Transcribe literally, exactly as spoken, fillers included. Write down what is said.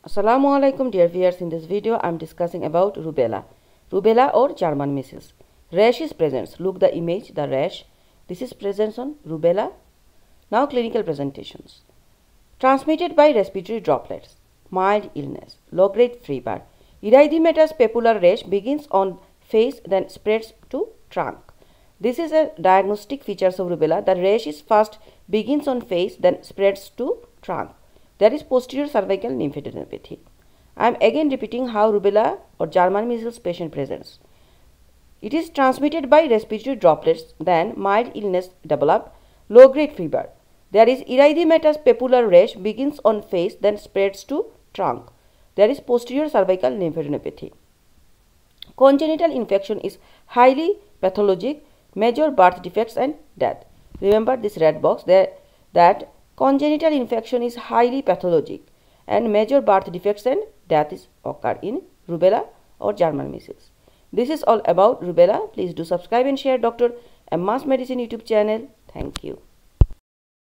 Assalamu alaikum dear viewers. In this video I am discussing about rubella. Rubella or German measles. Rash is present. Look the image, the rash. This is presence on rubella. Now clinical presentations. Transmitted by respiratory droplets. Mild illness. Low grade fever. Erythematous papular rash begins on face then spreads to trunk. This is a diagnostic features of rubella. The rash is first begins on face then spreads to trunk. There is posterior cervical lymphadenopathy. I am again repeating how rubella or German measles patient presents. It is transmitted by respiratory droplets, then mild illness develop, low grade fever. There is erythematous papular rash begins on face then spreads to trunk. There is posterior cervical lymphadenopathy. Congenital infection is highly pathologic, major birth defects and death. Remember this red box there that congenital infection is highly pathologic and major birth defects and death is occur in rubella or German measles. This is all about rubella. Please do subscribe and share Doctor Amma's Medicine YouTube channel. Thank you.